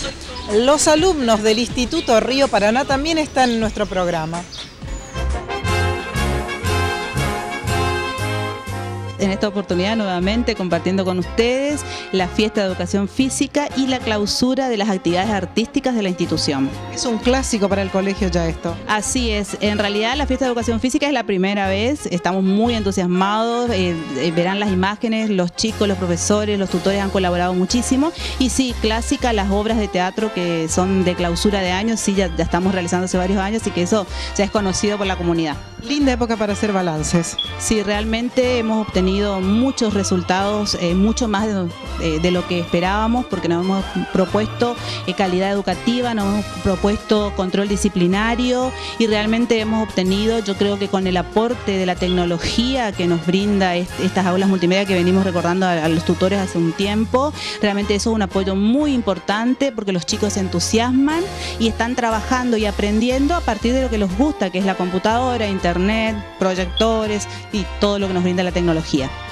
Los alumnos del Instituto Río Paraná también están en nuestro programa. En esta oportunidad nuevamente compartiendo con ustedes la fiesta de educación física y la clausura de las actividades artísticas de la institución. Es un clásico para el colegio ya esto. Así es, en realidad la fiesta de educación física es la primera vez, estamos muy entusiasmados, verán las imágenes, los chicos, los profesores, los tutores han colaborado muchísimo y sí, clásica, las obras de teatro que son de clausura de años, sí, ya estamos realizando hace varios años y que eso ya es conocido por la comunidad. Linda época para hacer balances. Sí, realmente hemos obtenido muchos resultados, mucho más de lo que esperábamos, porque nos hemos propuesto calidad educativa, nos hemos propuesto control disciplinario y realmente hemos obtenido, yo creo que con el aporte de la tecnología que nos brinda estas aulas multimedia que venimos recordando a los tutores hace un tiempo, realmente eso es un apoyo muy importante porque los chicos se entusiasman y están trabajando y aprendiendo a partir de lo que les gusta, que es la computadora, internet, proyectores y todo lo que nos brinda la tecnología.